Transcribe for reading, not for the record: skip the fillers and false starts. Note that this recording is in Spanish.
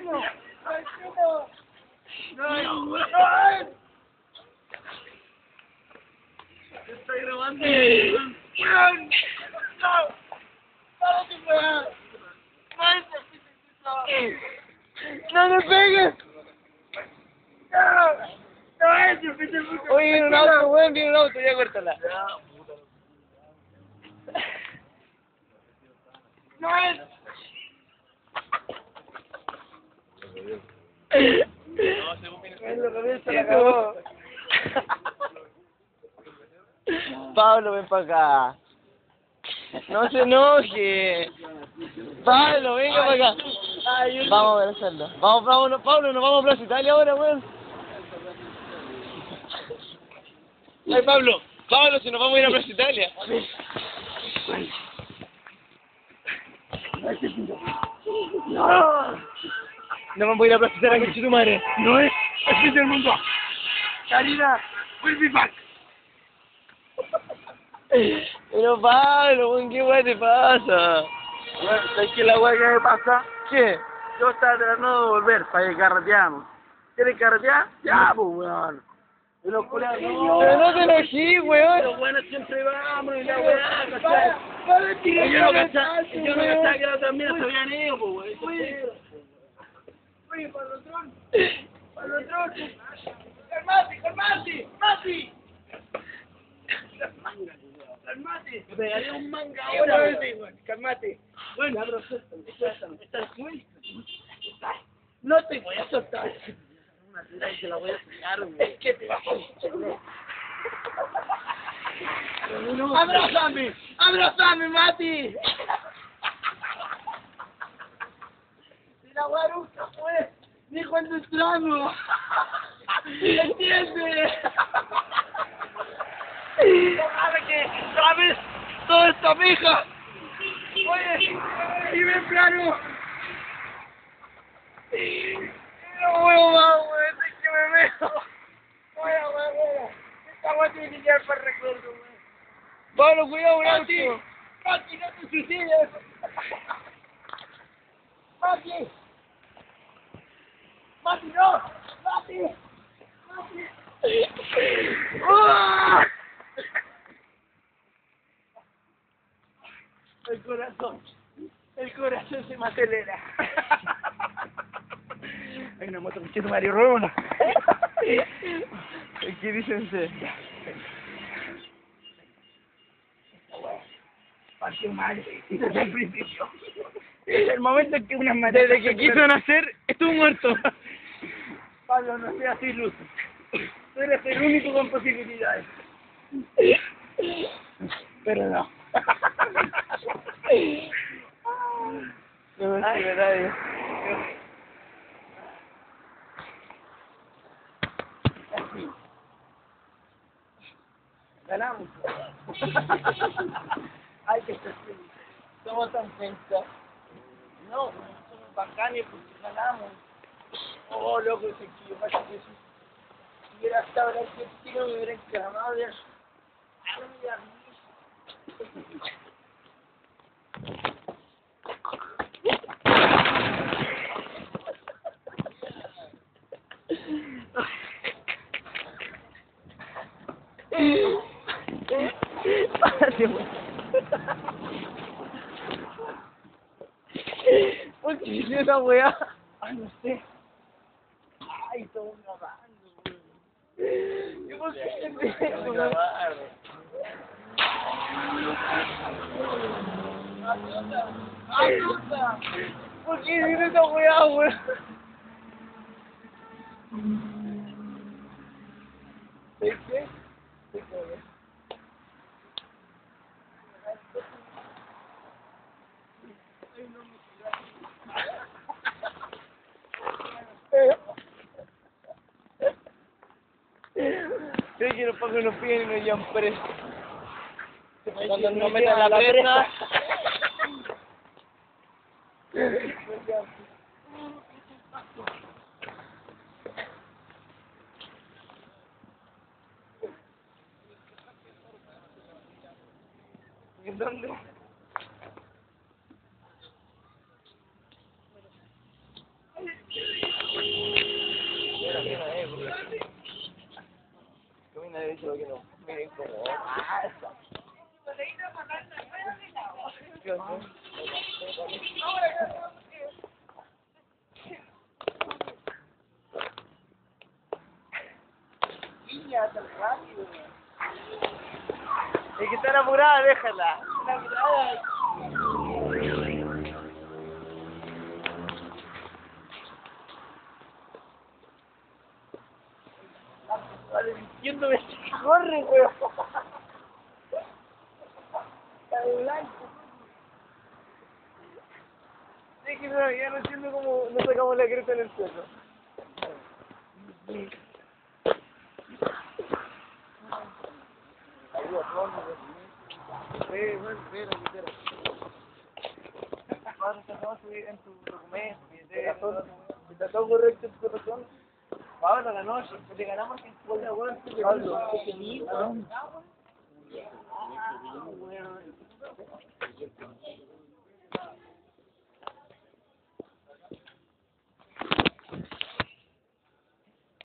Estoy grabando. ¡No me pegues! Oye, viene un auto, weón, viene un auto, ya córtala. ¡No es! Se la acabó. Pablo, ven para acá. No se enoje. Pablo, venga para acá. Vamos a abrazarlo. Vámonos, Pablo, nos vamos a Plaza Italia ahora, weón. Ay, Pablo, si nos vamos a ir a Plaza Italia. No vamos a ir a Plaza Italia con tu madre. No es el fin del mundo. Karina, will be back. Pero Pablo, weón, ¿qué weón te pasa? Bueno, ¿sabes qué la weá que me pasa? ¿Qué? Yo estaba tratando de volver para que carreteamos. ¿Quieres carretear? Ya, pues, weón. Y los culiados, no. Pero no te enojí, weón. Los buenos siempre vamos y la weá, ¿cachai? Y yo no cachaba que las otras minas se habían ido, pues, weón. Oye, Patrón. Calmate. Me pegaré un manga ahora, weón. Calmate. Bueno, pero no te voy a soltar. Se la voy a pegar, weón. Es que te vas a soltar. ¡Abrázame, Mati! Si la guaruca fue, ni cuando entramos. ¿Entiendes? ¿Sabes? Todo esto, mija. Oye, y ven plano. No puedo más, weón, es que me veo. Oye. Esta weá tiene que quedar para el recuerdo, weón. Pablo, cuidado, un Mati, auto. Mati, no te suicides. Mati, no. Mati. ¡Ah! El corazón se me acelera. Hay una moto, muchacho, Mario Romo. ¿Qué dicen ustedes? Partió mal desde el principio. Desde el momento en que una madre. Desde que quiso nacer, estuvo muerto. Pablo, no seas iluso. Tú eres el único con posibilidades. Pero no. No me sirve nadie. Ganamos. Hay que ser feliz. Somos tan felices. No, somos bacanes porque ganamos. Oh, loco, ese que yo pasa que si hubiera estado en el tiro me hubiera enclamado de eso. ¿Por qué hice esa weá? Ay, no sé. Ay, todo grabando, ¿Y por qué hice eso? ¡Ayuda! ¿Por qué hice esa weá, weón? ¿De qué? Sé que los pacos nos piden y nos llevan presos. Cuando nos metan la presa. ¿En dónde? dice lo que no. Miren cómo. Niña, tan rápido. Es que está apurada, déjala. Una mirada. Vale, diciéndome que corre, weón. Está de blanco. Es que no, ya no entiendo cómo no sacamos la creta en el cerro. Espera. Ahora te vamos a subir en tu documento, ¿Está todo correcto en tu corazón? Pablo, la noche, te ganamos 50 weón. Pablo, ¿qué te digo?